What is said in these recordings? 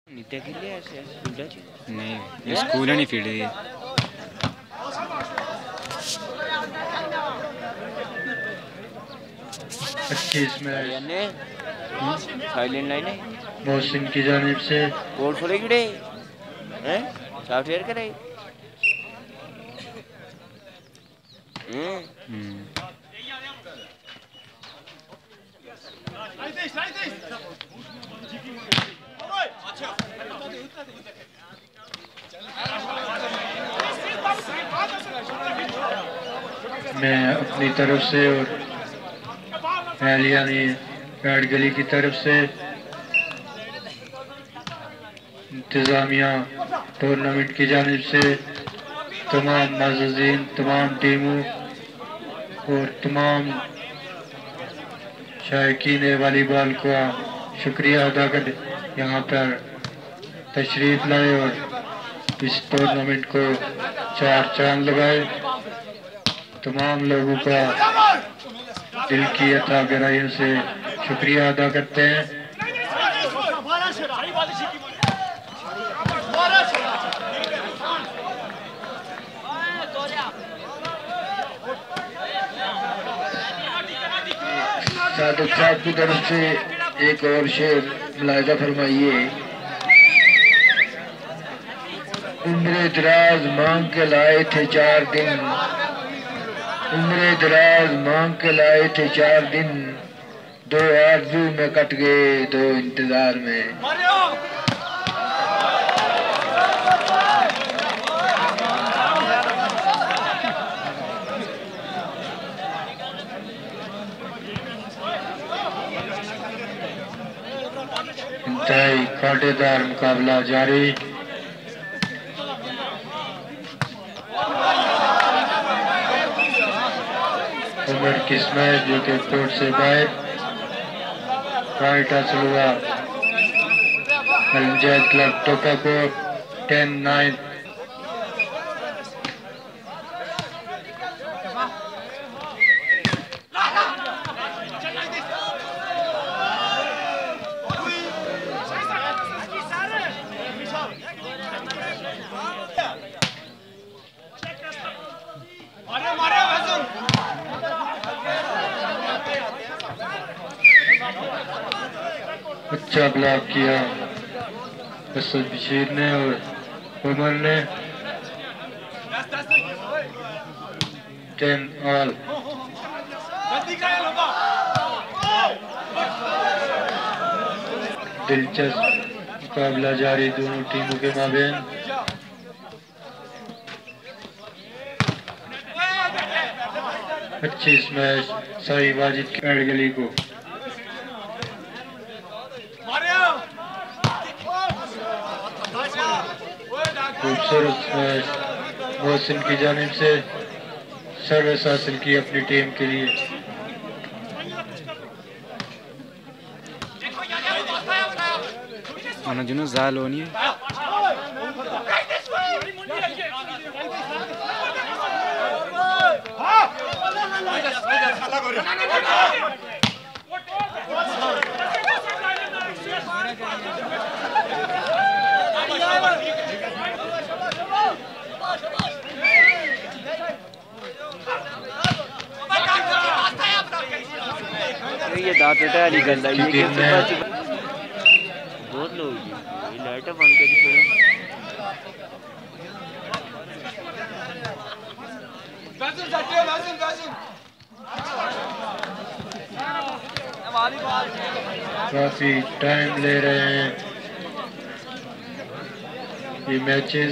नित्य के लिए ऐसे स्कूल नहीं स्कूल नहीं फील्ड दी 25 में साइलेंट लाइन है मोहसिन की जानिब से कोड खोले किड़े हैं सॉफ्टवेयर करे मैं अपनी तरफ से और यानी पैड गली की तरफ से इंतज़ामिया टूर्नामेंट की जानिब से तमाम नाज़रीन, तमाम टीमों और तमाम शायकीन वॉलीबॉल का शुक्रिया अदा कर यहाँ पर तशरीफ़ लाए और इस टूर्नामेंट को चार चांद लगाए। तमाम लोगों का दिल की अता गहराइयों से शुक्रिया अदा करते हैं। सादत साहब की तरफ से एक और शेर मुलाहिजा फरमाइए। उम्र दराज मांग के लाए थे 4 दिन, उम्र दराज मांग के लाए थे 4 दिन, 2 आरज़ू में कट गए 2 इंतजार में। इंतहाई कांटेदार मुकाबला जारी। उमर किस्मत जो कि कोर्ट से बाहर पॉइंट हासिल हुआ अलमजाद क्लब टोका को 10-9। अच्छा ब्लॉक किया असद बशीर ने और उमर ने। 10 ऑल। दिलचस्प मुकाबला जारी दोनों टीमों के माबेन। अच्छी मैच साई वाजिद की पैड गली को। खूबसूरत मैच मोहसिन की जानिब से सर्विस हासिल की अपनी टीम के लिए। जुनू जाल होनी है। ये दांत वाली गल है ये बहुत लोग ये लाइट बंद कर दी काफी टाइम ले रहे हैं ये मैचेस।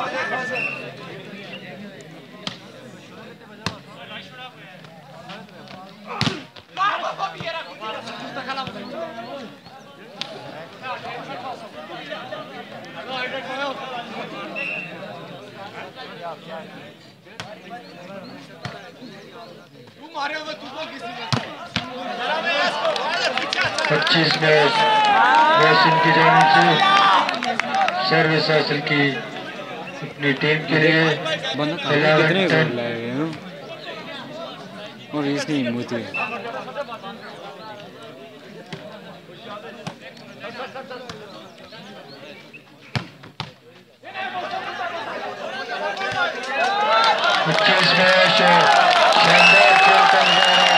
पच्चीस मैच मोहसिन की जानिब से सर्विस हासिल की अपनी टीम के लिए। कितने गोल लाए और इसकी हिम्मत है। अच्छा स्मैश शानदार खेल का नजारा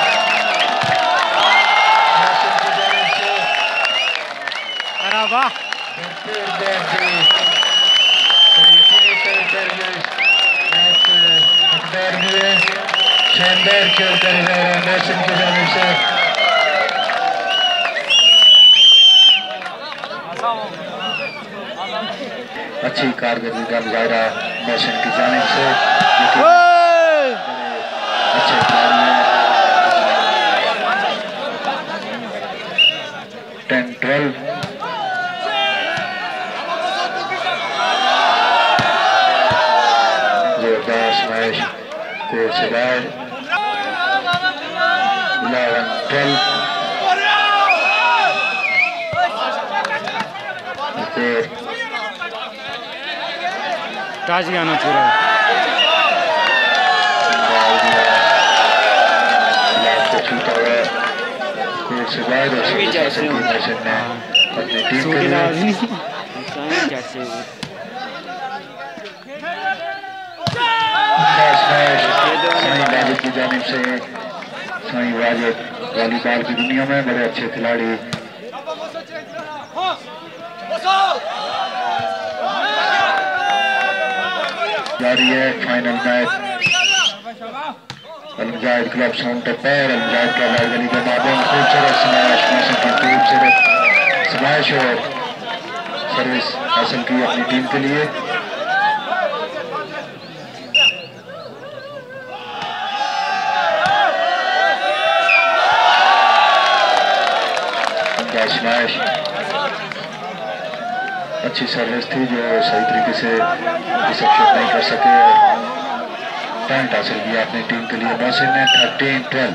मोहसिन की जानिब से। अरे वाह भरपूर बाउंड्री और यकीनी तौर पर ये मैच हकदार भी है। शानदार खेल का नजारा मोहसिन की जानिब से। अच्छी कारकर्दगी का मुजाहरा मोहसिन की जानिब से। अच्छे खिलाड़ी हैं। 10-12 जोरदार स्मैश कोर्ट से बाहर। 11-12 टच गाना पूरा अपनी टीम के लिए वाजिद की जानिब से। साईं वाजिद वॉलीबॉल की दुनिया में बड़े अच्छे खिलाड़ी। जारी है final match. Almujahid club Sontappa और अलमुजाहिद क्लब लालगली के माध्यम खूबसूरत स्मैश मोहसिन की खूबसूरत स्मैश और सर्विस हासिल की अपनी टीम के लिए। उनका स्मैश अच्छी सर्विस थी जो सही तरीके से रिसेप्शन नहीं कर सके और पॉइंट हासिल किया अपनी टीम के लिए। मोहसिन ने 13-12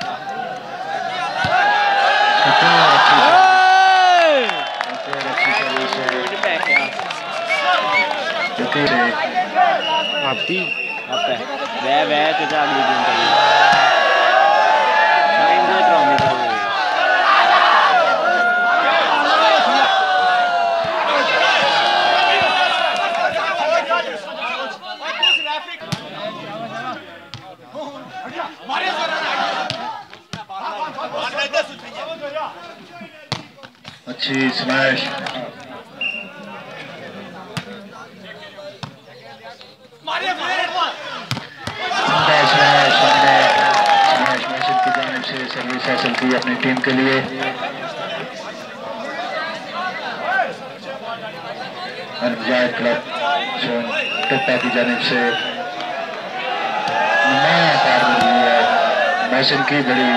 आपकी वे तो अगली टीम के लिए अच्छी स्मैश मोहसिन की जानिब से सर्विस हासिल की अपनी टीम के लिए। अलमुजाहिद क्लब सोनटप्पा की जानिब से नुमाया कारकर्दगी है मोहसिन की। बड़ी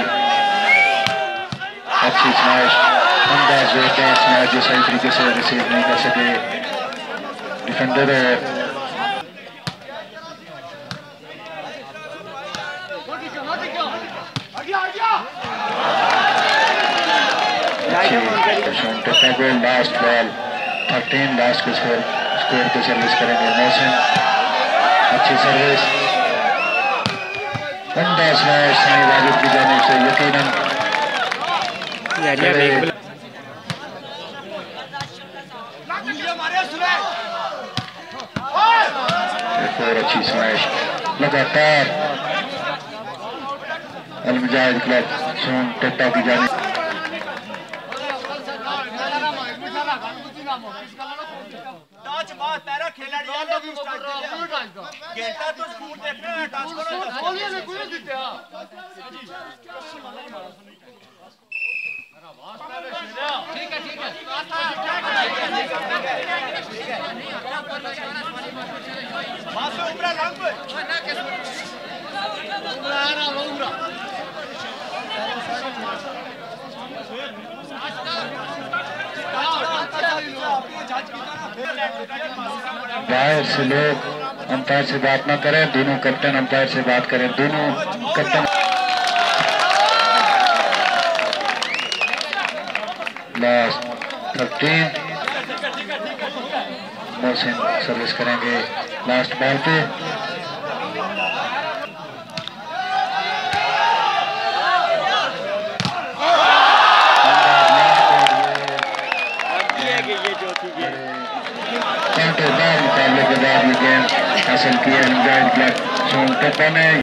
अच्छी स्मैश जोरदार स्मैश जो सही तरीके से रिसीव नहीं कर सके डिफेंडर है। सोनटप्पा को लास्ट बॉल 13 लास्ट के स्कोर पे सर्विस करेंगे मोहसिन। अच्छी सर्विस अंदाज स्मैश साईं वाजिद की जानिब से। यकीनन और अच्छी स्मैश लगातार अलमुजाहिद क्लब सोनटप्पा की जानिब। बाहर से लोग अंपायर से बात ना करें। दोनों कैप्टन अंपायर से बात करें। दोनों कैप्टन लास्ट 13 मोहसिन सर्विस करेंगे लास्ट बॉल पे। ये जो कांटेदार मुकाबले के बाद ये गेंद हासिल किया है मुजाहिद क्लब सोनटप्पा ने।